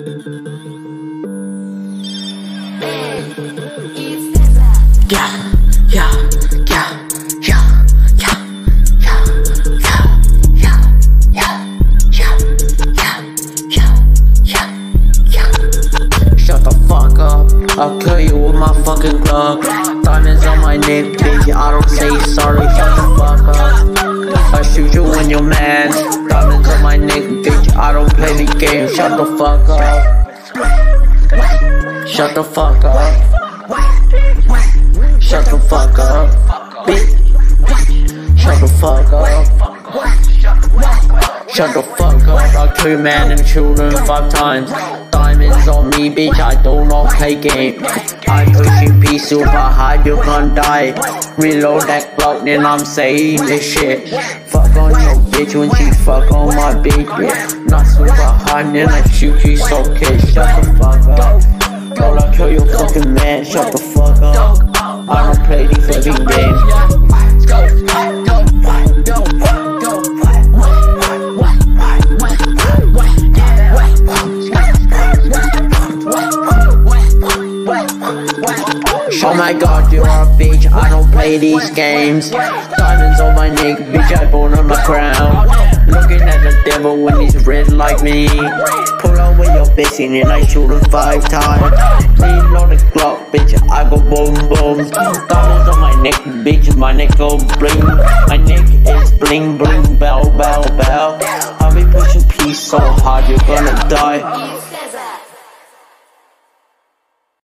Shut the fuck up, I'll kill you with my fucking club. Diamonds on my neck, bitch, I don't say sorry. Shut the fuck up, I shoot you when you're mad. Diamonds on my neck, bitch, I don't play the game. Shut the fuck up. Shut the fuck up. Shut the fuck up, bitch. Shut the fuck up. Shut the fuck up, I'll kill you man and children 5 times. Diamonds on me, bitch, I do not play game. I pushing P super hard, you gon' die. Reload that Glock, then I'm saying this shit. Fuck on your bitch when she fuck on my bitch, yeah. Not super hard, then I shoot you so kid. Shut the fuck up. Girl, I'll kill your fucking man, shut the fuck up. I don't play these fucking games. Oh my god, you're a bitch, I don't play these games. Diamonds on my neck, bitch, I born on my crown. Looking at the devil when he's red like me. Pull out with your bitch and then I shoot him 5 times. Reload the Glock, bitch, I go boom boom. Diamonds on my neck, bitch, my neck go bling. My neck is bling bling, bow bow bow. I'll be pushing P so hard, you're gonna die.